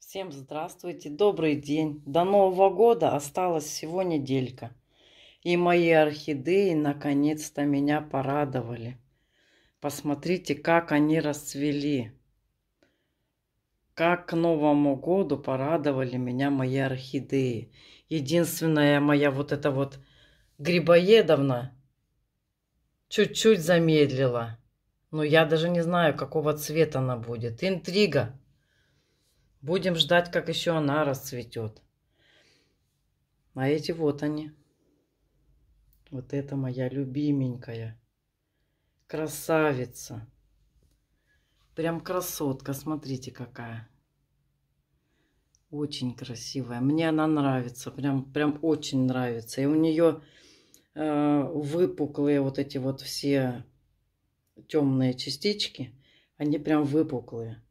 Всем здравствуйте, добрый день. До Нового года осталась всего неделька. И мои орхидеи наконец-то меня порадовали. Посмотрите, как они расцвели. Как к Новому году порадовали меня мои орхидеи. Единственная моя вот эта вот грибоедовна чуть-чуть замедлила. Но я даже не знаю, какого цвета она будет. Интрига. Будем ждать, как еще она расцветет. А эти вот они. Вот это моя любименькая. Красавица. Прям красотка. Смотрите, какая. Очень красивая. Мне она нравится. Прям очень нравится. И у нее выпуклые вот эти вот все темные частички. Они прям выпуклые.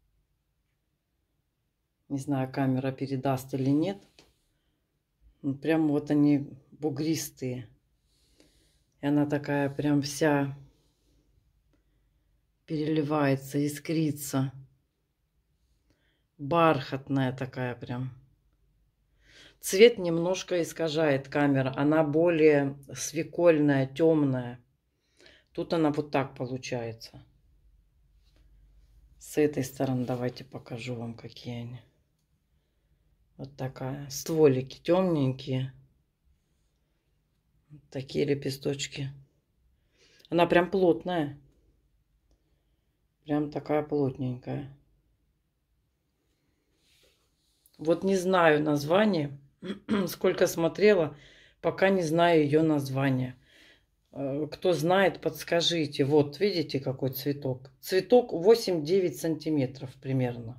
Не знаю, камера передаст или нет. Прям вот они бугристые. И она такая прям вся переливается, искрится. Бархатная такая прям. Цвет немножко искажает камера. Она более свекольная, темная. Тут она вот так получается. С этой стороны давайте покажу вам, какие они. Вот такая. Стволики темненькие. Такие лепесточки. Она прям плотная. Прям такая плотненькая. Вот не знаю название. Сколько смотрела, пока не знаю ее название. Кто знает, подскажите. Вот, видите, какой цветок? Цветок 8-9 сантиметров примерно.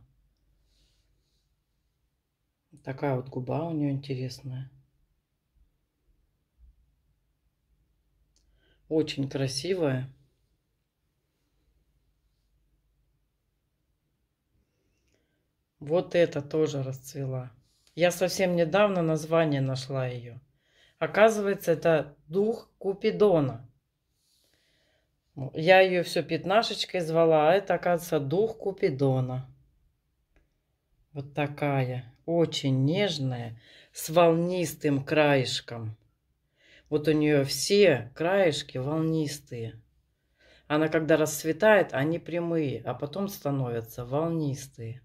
Такая вот губа у нее интересная. Очень красивая. Вот это тоже расцвела. Я совсем недавно название нашла ее. Оказывается, это дух Купидона. Я ее все пятнашечкой звала, а это, оказывается, дух Купидона. Вот такая. Очень нежная, с волнистым краешком. Вот у нее все краешки волнистые. Она когда расцветает, они прямые, а потом становятся волнистые.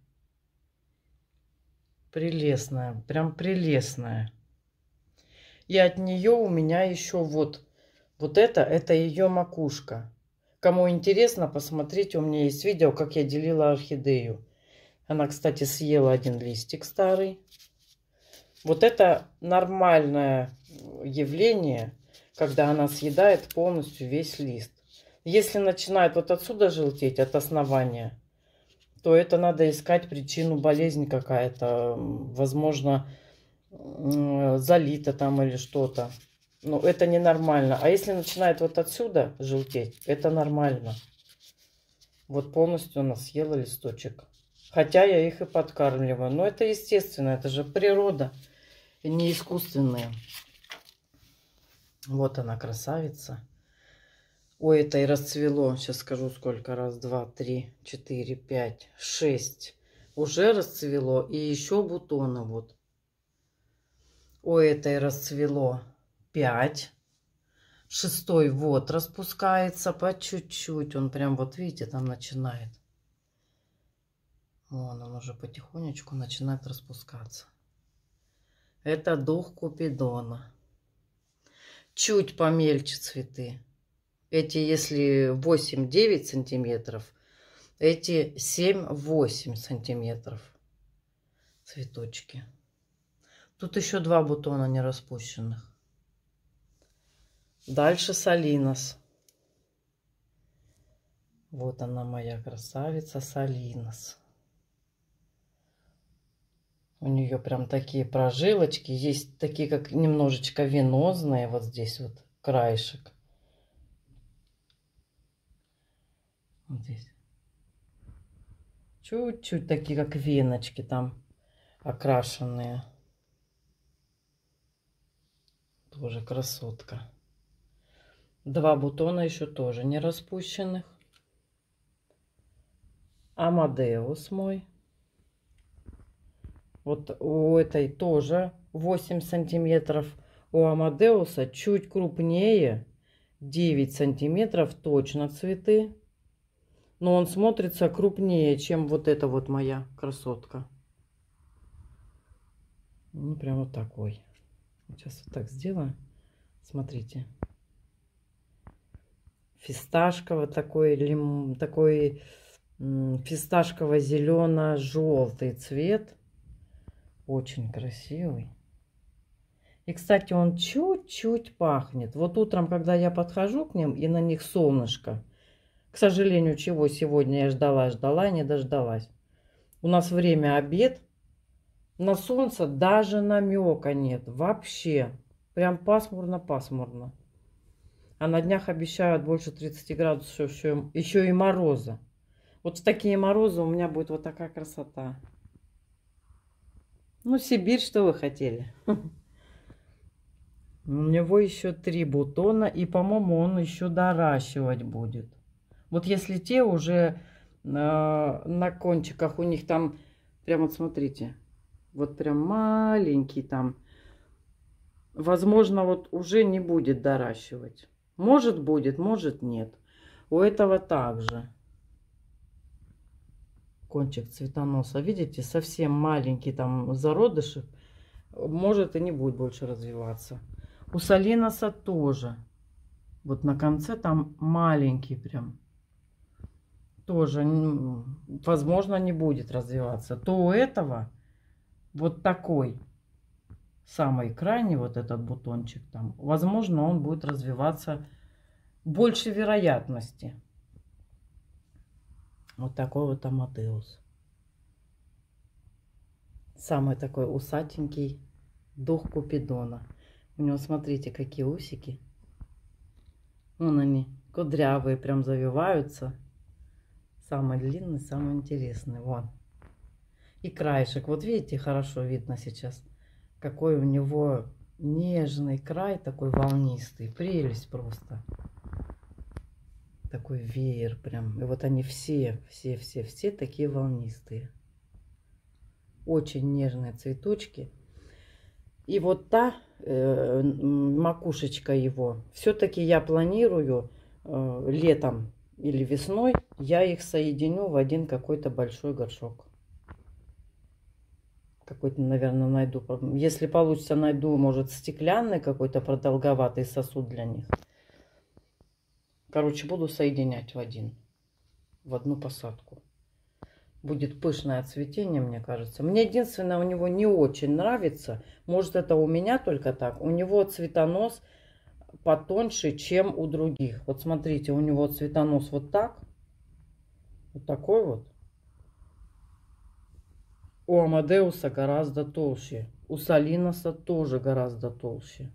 Прелестная, прям прелестная. И от нее у меня еще вот это ее макушка. Кому интересно, посмотрите, у меня есть видео, как я делила орхидею. Она, кстати, съела один листик старый. Вот это нормальное явление, когда она съедает полностью весь лист. Если начинает вот отсюда желтеть, от основания, то это надо искать причину болезни какая-то. Возможно, залито там или что-то. Но это ненормально. А если начинает вот отсюда желтеть, это нормально. Вот полностью она съела листочек. Хотя я их и подкармливаю. Но это естественно, это же природа. И не искусственные. Вот она, красавица. Ой, это и расцвело. Сейчас скажу, сколько. Раз, два, три, четыре, пять, шесть. Уже расцвело. И еще бутоны вот. Ой, это и расцвело. 5. Шестой вот распускается по чуть-чуть. Он прям вот, видите, там начинает. Вон он уже потихонечку начинает распускаться. Это дух Купидона. Чуть помельче цветы. Эти, если 8-9 сантиметров, эти 7-8 сантиметров цветочки. Тут еще 2 бутона не распущенных. Дальше Салинос. Вот она, моя красавица Салинос. У нее прям такие прожилочки. Есть такие, как немножечко венозные. Вот здесь вот краешек. Вот здесь. Чуть-чуть такие, как веночки там окрашенные. Тоже красотка. 2 бутона еще тоже не распущенных. Амадеус мой. Вот у этой тоже 8 сантиметров. У Амадеуса чуть крупнее. 9 сантиметров точно цветы. Но он смотрится крупнее, чем вот эта вот моя красотка. Ну, прям вот такой. Сейчас вот так сделаю. Смотрите. Фисташковый такой, такой фисташково-зелено-желтый цвет. Очень красивый. И, кстати, он чуть-чуть пахнет. Вот утром, когда я подхожу к ним, и на них солнышко. К сожалению, чего сегодня я ждала, не дождалась. У нас время обед. На солнце даже намека нет. Вообще. Прям пасмурно-пасмурно. А на днях обещают больше 30 градусов, еще и мороза. Вот в такие морозы у меня будет вот такая красота. Ну, Сибирь, что вы хотели? У него еще 3 бутона, и, по-моему, он еще доращивать будет. Вот если те уже на кончиках у них там, прям вот смотрите, вот прям маленький там, возможно, вот уже не будет доращивать. Может будет, может нет. У этого также. Кончик цветоноса, видите, совсем маленький там зародышек, может и не будет больше развиваться. У Солиноса тоже. Вот на конце там маленький прям. Тоже, возможно, не будет развиваться. То у этого вот такой, самый крайний вот этот бутончик там, возможно, он будет развиваться больше вероятности. Вот такой вот Амадеус. Самый такой усатенький дух Купидона. У него, смотрите, какие усики. Вон они, кудрявые, прям завиваются. Самый длинный, самый интересный. Вон. И краешек. Вот видите, хорошо видно сейчас. Какой у него нежный край, такой волнистый. Прелесть просто. Такой веер прям. И вот они все такие волнистые. Очень нежные цветочки. И вот та макушечка его, все-таки я планирую летом или весной, я их соединю в один какой-то большой горшок. Какой-то, наверное, найду. Если получится, найду, может, стеклянный какой-то продолговатый сосуд для них. Короче, буду соединять в одну посадку. Будет пышное цветение, мне кажется. Мне единственное, у него не очень нравится. Может, это у меня только так. У него цветонос потоньше, чем у других. Вот смотрите, у него цветонос вот так. Вот такой вот. У Амадеуса гораздо толще. У Солиноса тоже гораздо толще.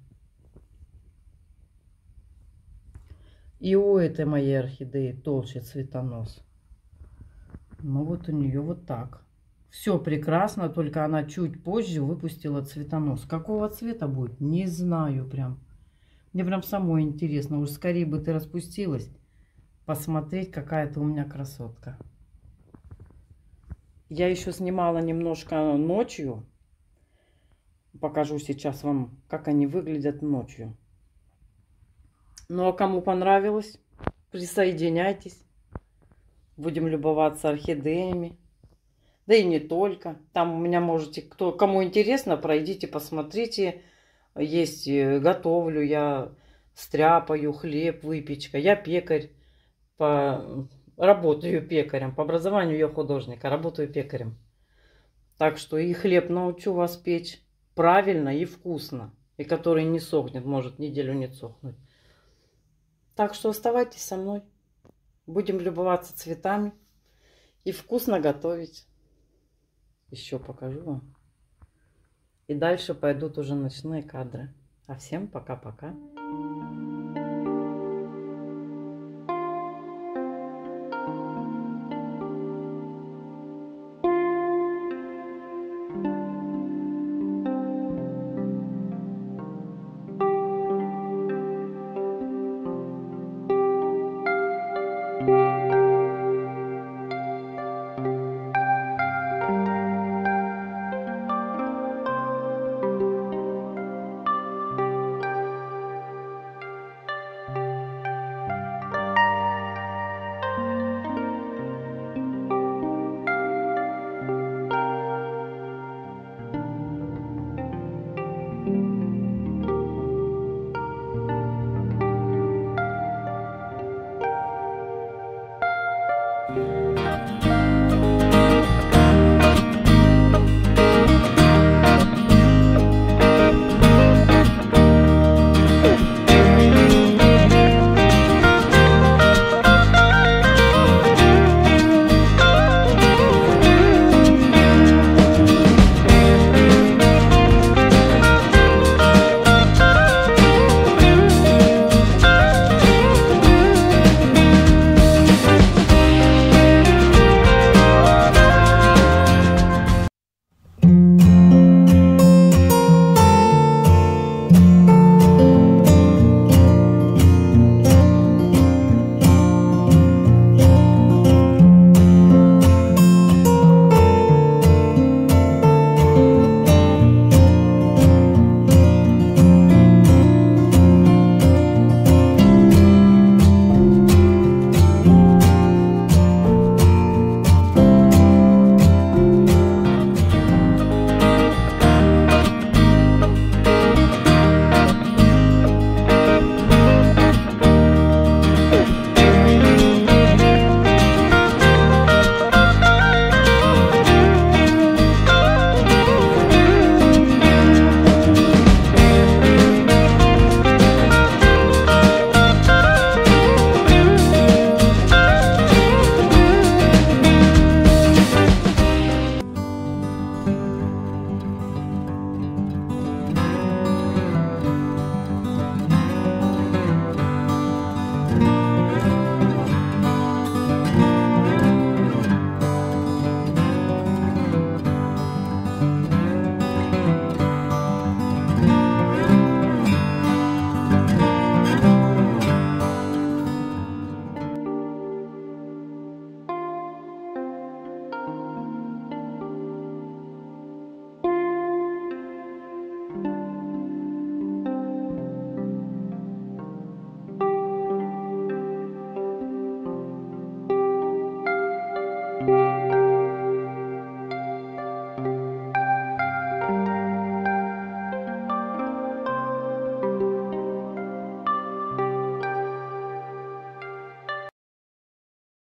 И у этой моей орхидеи толще цветонос. Ну вот у нее вот так. Все прекрасно, только она чуть позже выпустила цветонос. Какого цвета будет? Не знаю прям. Мне прям самой интересно. Уж скорее бы ты распустилась. Посмотреть, какая ты у меня красотка. Я еще снимала немножко ночью. Покажу сейчас вам, как они выглядят ночью. Ну а кому понравилось, присоединяйтесь. Будем любоваться орхидеями. Да и не только. Там у меня можете, кому интересно, пройдите, посмотрите. Есть, готовлю я, стряпаю, хлеб, выпечка. Я пекарь. Работаю пекарем. По образованию я художник, а работаю пекарем. Так что и хлеб научу вас печь правильно и вкусно. И который не сохнет, может неделю не сохнуть. Так что оставайтесь со мной. Будем любоваться цветами и вкусно готовить. Еще покажу вам. И дальше пойдут уже ночные кадры. А всем пока-пока.